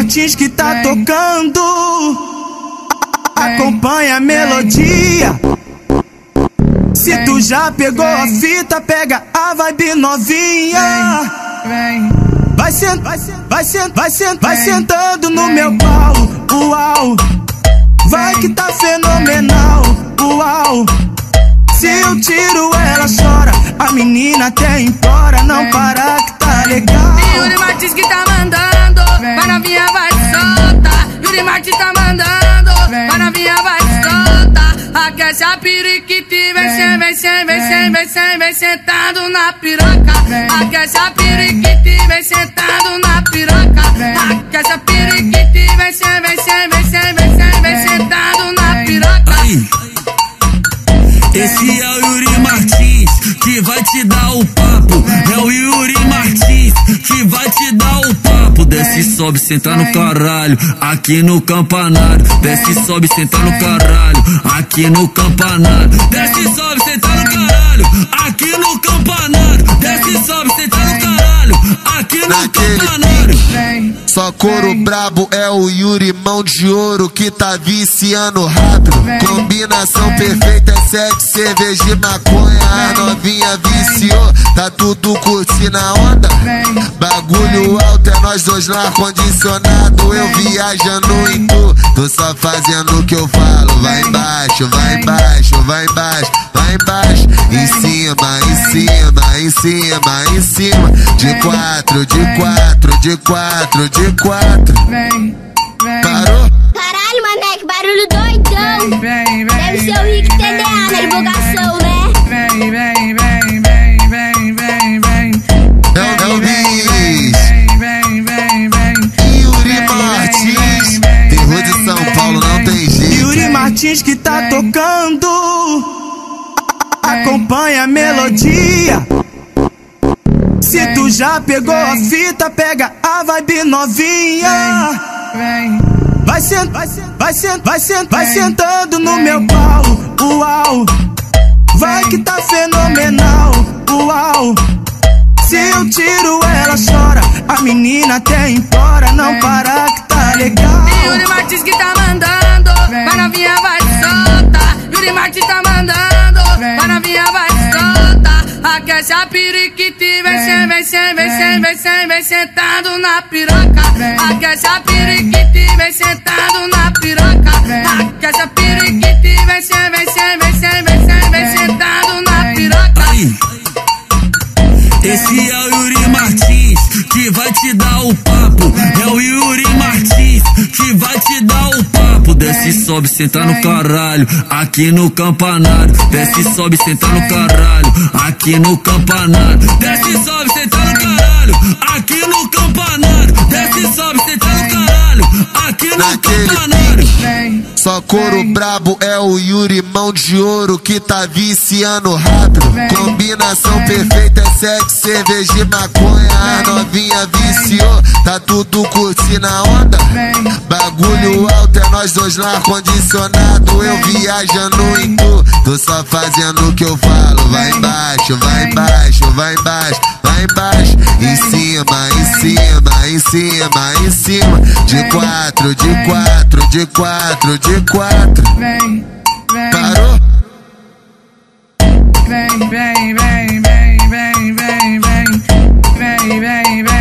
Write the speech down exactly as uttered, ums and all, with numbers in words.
Martins que tá tocando. Acompanha a melodia. Se tu já pegou a fita, pega a vibe novinha. Vai sent, vai sent, vai sent, vai sent, vai sentando no meu pau. Uau, vai que tá fenomenal. Uau, se eu tiro ela chora, a menina até implora. Não para que tá legal. Yuri Martins que tá mandando, vai novinha, vai solta. Yuri Martins tá mandando, vai novinha, vai solta. Aquece a periquite, vem sem, vem sem, vem sem, vem sem, vem sentado na piroca. Aquece a periquite, vem sentado na piroca. Aquece a periquite, vem sem, vem sem, vem sem, vem sem, vem sentado na piroca. Aí. Esse é o Yuri Martins que vai te dar o papo. É o Yuri Martins que vai te dar o papo. Desce, sobe, senta no caralho, aqui no campanário. Desce, sobe, senta no caralho, aqui no campanário. Desce, sobe, senta no caralho, aqui no campanário. Desce, sobe, senta no caralho, aqui no campanário. Só couro brabo é o Yuri mão de ouro que tá viciando rápido. Combinação perfeita é sexo, cerveja e maconha. A novinha viciou, tá tudo curtindo a onda. Bagulho alto é nós dois lá condicionado. Eu viajando em tu, tô só fazendo o que eu falo. Vai embaixo, vai embaixo, vai embaixo, vai embaixo. Em cima, em cima, em cima, em cima. De quatro, de quatro, de quatro, de quatro. Parou? Caralho, mané, que barulho doidão. Deve ser o Rick T D A na divulgação, né? Vem, vem, vem, vem, vem, vem, vem. É o Bis. Vem, vem, vem. Yuri Martins. Terror de São Paulo, não tem jeito. Yuri Martins que tá tocando. Acompanha a melodia. Se tu já pegou a fita, pega a vibe novinha. Vai sent, vai sent, vai sent, vai sent, vai sentando no meu pau. Uau, vai que tá fenomenal. Uau, se eu tiro ela chora, a menina até implora. Não para que tá legal. Yuri Martins que tá mandando, vai novinha, vai solta. Yuri Martins tá mandando, vai novinha, vai solta. Aquece a periquite, vem sem, vem sem, vem sem, vem sem, vem sentado na piroca. Aquece a periquite, vem sentado na piroca. Aquece a periquite, vem sem, vem sem, vem sem, vem sem, vem sentado na piroca. Aí. Esse é o Yuri Martins que vai te dar o papo. É o Yuri Martins que vai te dar o papo. Desce, sobe, senta no caralho, aqui no campanário. Desce, sobe, senta no caralho, aqui no campanário. Desce, sobe, senta no caralho, aqui no campanário. Desce, sobe, senta no caralho, aqui no campanário. Só couro brabo é o Yuri mão de ouro que tá viciando rápido. Combinação perfeita é sexo, cerveja e maconha. A novinha viciou, tá tudo curtindo a onda. Bagulho alto é nós dois lá condicionado. Eu viajando em tu, tô só fazendo o que eu falo. Vai embaixo, vai embaixo, vai embaixo, vai embaixo. Em cima, em cima, em cima, em cima. De quatro, de quatro, de quatro, de quatro. Parou? Vem, vem, vem, vem, vem, vem, vem, vem, vem, vem.